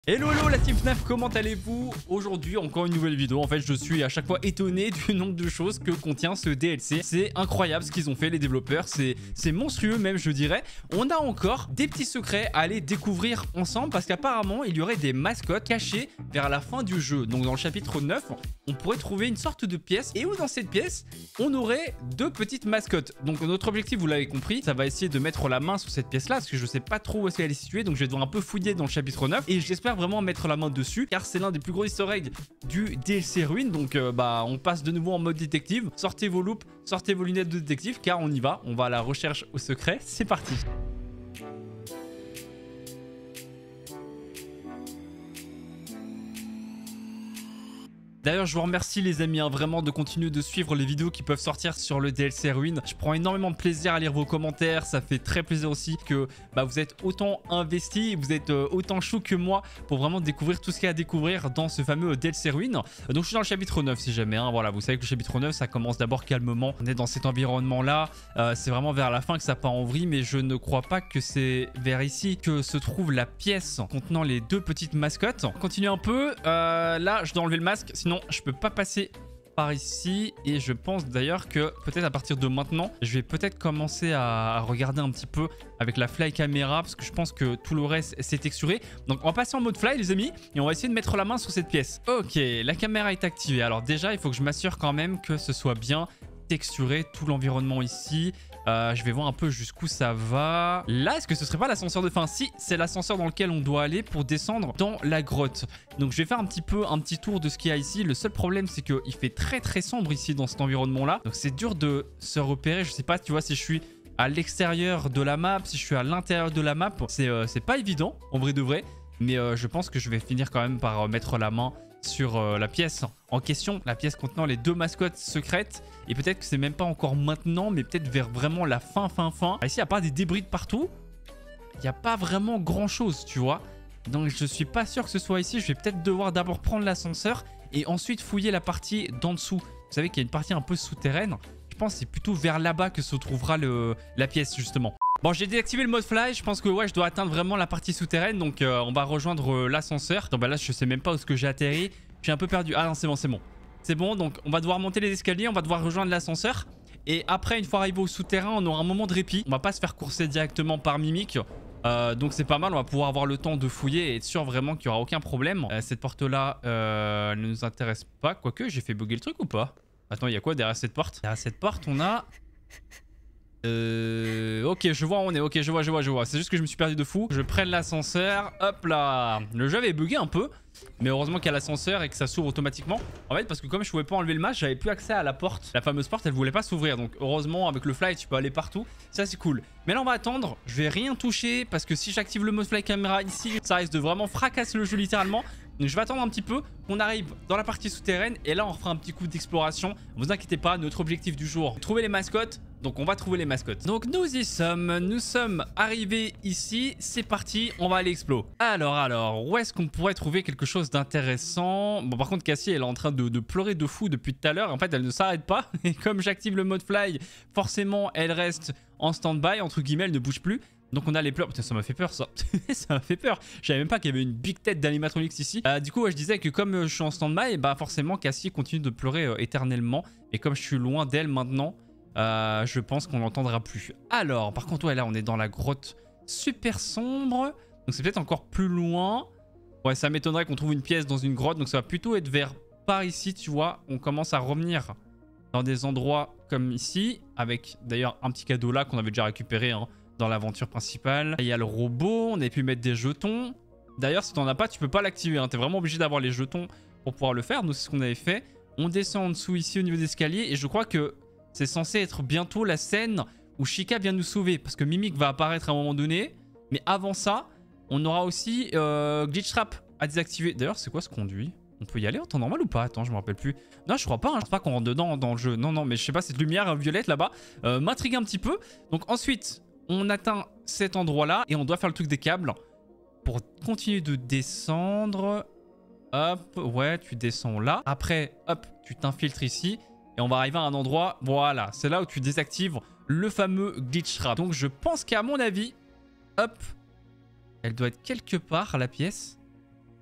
Hello hello la team FNAF, comment allez-vous? Aujourd'hui encore une nouvelle vidéo. En fait je suis à chaque fois étonné du nombre de choses que contient ce DLC. C'est incroyable ce qu'ils ont fait les développeurs, c'est monstrueux même je dirais. On a encore des petits secrets à aller découvrir ensemble parce qu'apparemment il y aurait des mascottes cachées vers la fin du jeu. Donc dans le chapitre 9 on pourrait trouver une sorte de pièce et où dans cette pièce on aurait deux petites mascottes. Donc notre objectif, vous l'avez compris, ça va essayer de mettre la main sur cette pièce là parce que je sais pas trop où est-ce qu'elle est située. Donc je vais devoir un peu fouiller dans le chapitre 9 et j'espère vraiment mettre la main dessus car c'est l'un des plus gros easter eggs du DLC Ruin. Donc on passe de nouveau en mode détective. Sortez vos loupes, sortez vos lunettes de détective car on y va, on va à la recherche au secret. C'est parti. D'ailleurs, je vous remercie les amis, vraiment de continuer de suivre les vidéos qui peuvent sortir sur le DLC Ruin. Je prends énormément de plaisir à lire vos commentaires. Ça fait très plaisir aussi que vous êtes autant investis, vous êtes autant chaud que moi pour vraiment découvrir tout ce qu'il y a à découvrir dans ce fameux DLC Ruin. Donc je suis dans le chapitre 9 si jamais. Voilà, vous savez que le chapitre 9, ça commence d'abord calmement. On est dans cet environnement-là. C'est vraiment vers la fin que ça part en vrille, mais je ne crois pas que c'est vers ici que se trouve la pièce contenant les deux petites mascottes. On continue un peu. Là, je dois enlever le masque, sinon je peux pas passer par ici et je pense d'ailleurs que peut-être à partir de maintenant je vais peut-être commencer à regarder un petit peu avec la fly caméra parce que je pense que tout le reste c'est texturé. Donc on va passer en mode fly les amis et on va essayer de mettre la main sur cette pièce. Ok, la caméra est activée. Alors déjà il faut que je m'assure quand même que ce soit bien texturé tout l'environnement ici. Je vais voir un peu jusqu'où ça va. Là, est-ce que ce serait pas l'ascenseur de fin? Si, c'est l'ascenseur dans lequel on doit aller pour descendre dans la grotte. Donc je vais faire un petit tour de ce qu'il y a ici. Le seul problème, c'est qu'il fait très sombre ici dans cet environnement-là. Donc c'est dur de se repérer. Je sais pas, tu vois, si je suis à l'extérieur de la map, si je suis à l'intérieur de la map. C'est pas évident, en vrai de vrai. Mais je pense que je vais finir quand même par mettre la main sur la pièce en question, la pièce contenant les deux mascottes secrètes. Et peut-être que c'est même pas encore maintenant, mais peut-être vers vraiment la fin. Ici, il n'y a pas des débris de partout. Il n'y a pas vraiment grand-chose, tu vois. Donc, je suis pas sûr que ce soit ici. Je vais peut-être devoir d'abord prendre l'ascenseur et ensuite fouiller la partie d'en dessous. Vous savez qu'il y a une partie un peu souterraine. Je pense que c'est plutôt vers là-bas que se trouvera la pièce, justement. Bon, j'ai désactivé le mode fly. Je pense que ouais, je dois atteindre vraiment la partie souterraine. Donc, on va rejoindre l'ascenseur. Donc, là, je sais même pas où est-ce que j'ai atterri. Je suis un peu perdu. Ah non, c'est bon, c'est bon. C'est bon, donc on va devoir monter les escaliers. On va devoir rejoindre l'ascenseur. Et après, une fois arrivé au souterrain, on aura un moment de répit. On va pas se faire courser directement par Mimic. Donc, c'est pas mal. On va pouvoir avoir le temps de fouiller et être sûr vraiment qu'il n'y aura aucun problème. Cette porte-là ne nous intéresse pas. Quoique, j'ai fait bugger le truc ou pas? Attends, il y a quoi derrière cette porte? Derrière cette porte, on a... Ok, je vois où on est. Ok, je vois. C'est juste que je me suis perdu de fou. Je prenne l'ascenseur. Hop là. Le jeu avait bugué un peu. Mais heureusement qu'il y a l'ascenseur et que ça s'ouvre automatiquement. En fait, parce que comme je pouvais pas enlever le masque, j'avais plus accès à la porte. La fameuse porte, elle voulait pas s'ouvrir. Donc heureusement, avec le fly, tu peux aller partout. Ça, c'est cool. Mais là, on va attendre. Je vais rien toucher parce que si j'active le mode fly caméra ici, ça risque de vraiment fracasser le jeu littéralement. Donc je vais attendre un petit peu qu'on arrive dans la partie souterraine. Et là, on refera un petit coup d'exploration. Vous inquiétez pas, notre objectif du jour, trouver les mascottes. Donc on va trouver les mascottes. Donc nous y sommes. Nous sommes arrivés ici. C'est parti, on va aller explo. Alors, où est-ce qu'on pourrait trouver quelque chose d'intéressant? Bon, par contre, Cassie, elle est en train de pleurer de fou depuis tout à l'heure. En fait, elle ne s'arrête pas. Et comme j'active le mode fly, forcément, elle reste en stand-by. Entre guillemets, elle ne bouge plus. Donc on a les pleurs. Putain, ça m'a fait peur ça. Ça m'a fait peur. Je savais même pas qu'il y avait une big tête d'animatronics ici. Du coup, ouais, je disais que comme je suis en stand-by, forcément, Cassie continue de pleurer éternellement. Et comme je suis loin d'elle maintenant, je pense qu'on l'entendra plus. Alors, par contre, ouais, là, on est dans la grotte super sombre. Donc c'est peut-être encore plus loin. Ouais, ça m'étonnerait qu'on trouve une pièce dans une grotte. Donc ça va plutôt être vers par ici, tu vois. On commence à revenir dans des endroits comme ici. Avec d'ailleurs un petit cadeau là qu'on avait déjà récupéré dans l'aventure principale. Il y a le robot. On avait pu mettre des jetons. D'ailleurs, si t'en as pas, tu peux pas l'activer. T'es vraiment obligé d'avoir les jetons pour pouvoir le faire. Nous, c'est ce qu'on avait fait. On descend en dessous ici au niveau des escaliers. Et je crois que c'est censé être bientôt la scène où Chica vient nous sauver. Parce que Mimic va apparaître à un moment donné. Mais avant ça, on aura aussi Glitch Trap à désactiver. D'ailleurs, c'est quoi ce conduit? On peut y aller en temps normal ou pas? Attends, je me rappelle plus. Non, je crois pas. Je pense pas qu'on rentre dedans dans le jeu. Non, mais je sais pas, cette lumière violette là-bas m'intrigue un petit peu. Donc ensuite, on atteint cet endroit-là et on doit faire le truc des câbles pour continuer de descendre. Hop, ouais, tu descends là. Après, hop, tu t'infiltres ici. Et on va arriver à un endroit, voilà, c'est là où tu désactives le fameux glitch trap. Donc je pense qu'à mon avis, hop, elle doit être quelque part la pièce.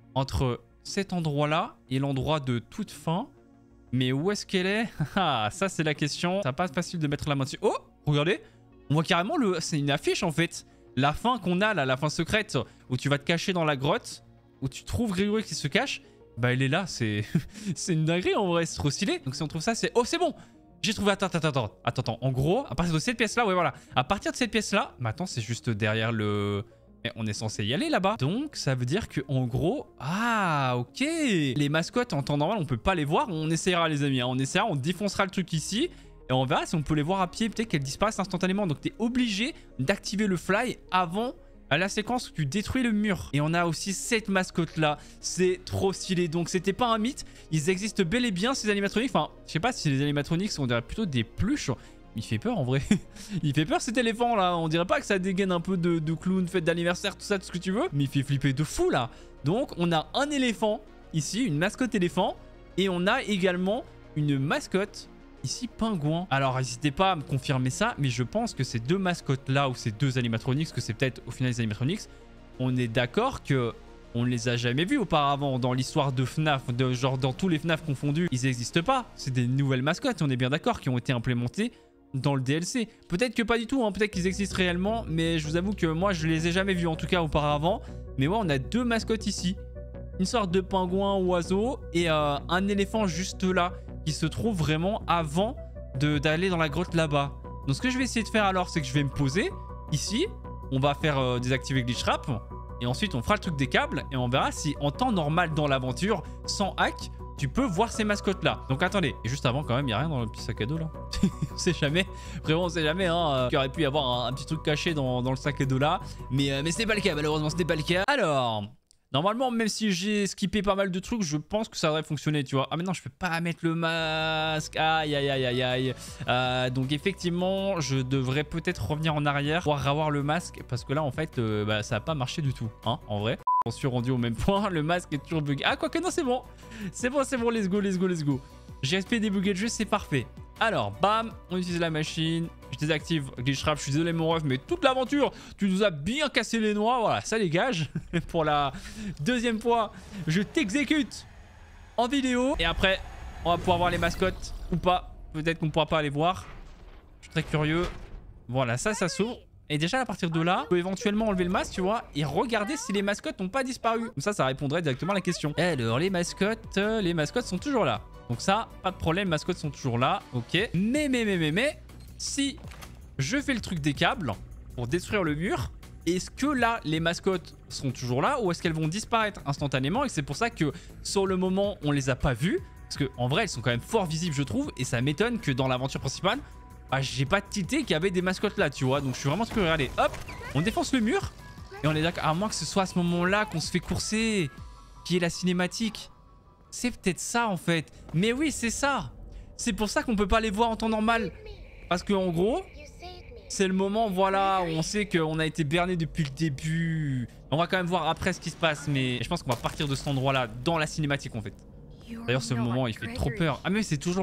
entre cet endroit-là et l'endroit de toute fin. Mais où est-ce qu'elle est? Ah, ça c'est la question. Ça pas facile de mettre la main dessus. Oh, regardez. On voit carrément c'est une affiche en fait. La fin qu'on a là, la fin secrète, où tu vas te cacher dans la grotte, où tu trouves Grégory qui se cache. Bah elle est là, c'est une dinguerie en vrai, c'est trop stylé. Donc si on trouve ça, c'est... Oh c'est bon. J'ai trouvé, attends. En gros, à partir de cette pièce là, ouais voilà. À partir de cette pièce là, mais attends, c'est juste derrière le... Mais on est censé y aller là-bas. Donc ça veut dire que en gros... Ah ok. Les mascottes en temps normal, on peut pas les voir. On essaiera les amis, hein. On essaiera, on défoncera le truc ici. Et on verra si on peut les voir à pied. Peut-être qu'elles disparaissent instantanément. Donc t'es obligé d'activer le fly avant... à la séquence où tu détruis le mur. Et on a aussi cette mascotte là. C'est trop stylé. Donc c'était pas un mythe. Ils existent bel et bien ces animatroniques. Enfin, je sais pas si les animatroniques on dirait plutôt des pluches. Il fait peur en vrai. Il fait peur cet éléphant là. On dirait pas que ça dégaine un peu de clown, fête d'anniversaire, tout ça, tout ce que tu veux. Mais il fait flipper de fou là. Donc on a un éléphant ici, une mascotte éléphant. Et on a également une mascotte ici, pingouin. Alors n'hésitez pas à me confirmer ça, mais je pense que ces deux mascottes là, ou ces deux animatronics, que c'est peut-être au final les animatronics, on est d'accord que on les a jamais vus auparavant dans l'histoire de FNAF, genre dans tous les FNAF confondus, ils n'existent pas. C'est des nouvelles mascottes, on est bien d'accord, qui ont été implémentées dans le DLC. Peut-être que pas du tout, hein, peut-être qu'ils existent réellement, mais je vous avoue que moi je les ai jamais vus en tout cas auparavant. Mais ouais, on a deux mascottes ici, une sorte de pingouin oiseau et un éléphant juste là, qui se trouve vraiment avant d'aller dans la grotte là-bas. Donc ce que je vais essayer de faire alors, c'est que je vais me poser ici. On va faire désactiver Glitch Trap. Et ensuite, on fera le truc des câbles. Et on verra si en temps normal dans l'aventure, sans hack, tu peux voir ces mascottes-là. Donc attendez. Et juste avant, quand même, il n'y a rien dans le petit sac à dos là. On sait jamais. Vraiment, on sait jamais. Hein. Il aurait pu y avoir un petit truc caché dans le sac à dos là. Mais ce n'est pas le cas. Malheureusement, ce n'est pas le cas. Alors... Normalement, même si j'ai skippé pas mal de trucs, je pense que ça devrait fonctionner, tu vois. Ah mais non, je peux pas mettre le masque. Aïe, aïe, aïe, aïe, aïe. Donc effectivement, je devrais peut-être revenir en arrière pour avoir le masque. Parce que là, en fait, ça n'a pas marché du tout, hein, en vrai. On s'est rendu au même point, le masque est toujours bugué. Ah, quoique non, c'est bon. C'est bon, let's go, let's go, let's go. J'ai respecté débugué le jeu, c'est parfait. Alors, bam, on utilise la machine. Je désactive Glitch Trap. Je suis désolé, mon ref, mais toute l'aventure, tu nous as bien cassé les noix. Voilà, ça dégage. Pour la deuxième fois, je t'exécute en vidéo. Et après, on va pouvoir voir les mascottes ou pas. Peut-être qu'on ne pourra pas les voir. Je suis très curieux. Voilà, ça s'ouvre. Et déjà, à partir de là, on peut éventuellement enlever le masque, tu vois, et regarder si les mascottes n'ont pas disparu. Comme ça répondrait directement à la question. Alors, les mascottes sont toujours là. Donc ça, pas de problème, les mascottes sont toujours là. Ok. Mais, si je fais le truc des câbles pour détruire le mur, est-ce que là, les mascottes seront toujours là ou est-ce qu'elles vont disparaître instantanément? Et c'est pour ça que, sur le moment, on les a pas vues. Parce qu'en vrai, elles sont quand même fort visibles, je trouve. Et ça m'étonne que dans l'aventure principale, bah, j'ai pas tilté qu'il y avait des mascottes là, tu vois. Donc je suis vraiment curieux. Allez, hop, on défonce le mur. Et on est d'accord, à moins que ce soit à ce moment-là qu'on se fait courser, qui est la cinématique. C'est peut-être ça en fait. Mais oui, c'est ça. C'est pour ça qu'on peut pas les voir en temps normal. Parce qu'en gros, c'est le moment, voilà, où on sait qu'on a été berné depuis le début. On va quand même voir après ce qui se passe. Mais je pense qu'on va partir de cet endroit-là dans la cinématique en fait. D'ailleurs, ce moment, il fait trop peur. Ah mais c'est toujours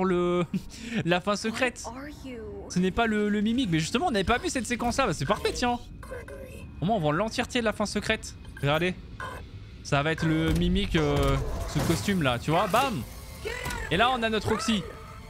la fin secrète. Ce n'est pas le mimique. Mais justement, on n'avait pas vu cette séquence-là. Bah, c'est parfait, tiens. Au moins, on voit l'entièreté de la fin secrète. Regardez. Ça va être le mimique, ce costume-là, tu vois. Bam. Et là, on a notre Roxy.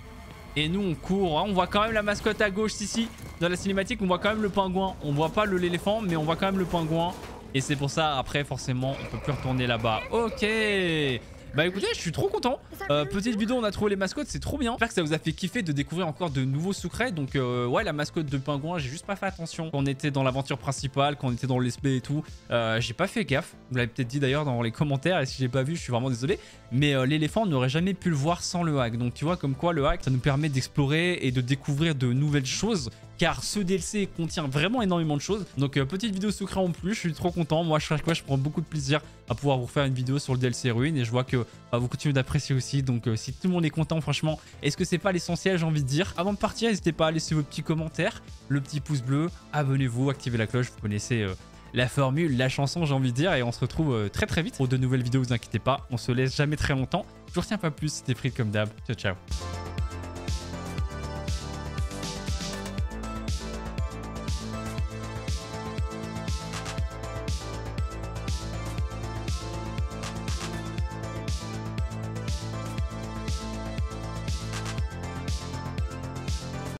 Et nous, on court. Hein. On voit quand même la mascotte à gauche ici. Dans la cinématique, on voit quand même le pingouin. On voit pas l'éléphant, mais on voit quand même le pingouin. Et c'est pour ça, après, forcément, on peut plus retourner là-bas. Ok. Bah écoutez, je suis trop content. Petite vidéo, on a trouvé les mascottes, c'est trop bien. J'espère que ça vous a fait kiffer de découvrir encore de nouveaux secrets. Donc ouais, la mascotte de pingouin, j'ai juste pas fait attention quand on était dans l'aventure principale, quand on était dans l'esprit et tout. J'ai pas fait gaffe. Vous l'avez peut-être dit d'ailleurs dans les commentaires. Et si j'ai pas vu, je suis vraiment désolé. Mais l'éléphant, on n'aurait jamais pu le voir sans le hack. Donc tu vois comme quoi le hack, ça nous permet d'explorer et de découvrir de nouvelles choses. Car ce DLC contient vraiment énormément de choses. Donc petite vidéo secret en plus, je suis trop content. Moi je prends beaucoup de plaisir à pouvoir vous faire une vidéo sur le DLC Ruin. Et je vois que vous continuez d'apprécier aussi. Donc si tout le monde est content, franchement, est-ce que c'est pas l'essentiel, j'ai envie de dire. Avant de partir, n'hésitez pas à laisser vos petits commentaires, le petit pouce bleu, abonnez-vous, activez la cloche, vous connaissez la formule, la chanson, j'ai envie de dire. Et on se retrouve très très vite pour de nouvelles vidéos, vous inquiétez pas. On se laisse jamais très longtemps. Je vous retiens pas plus, c'était Fried comme d'hab. Ciao ciao.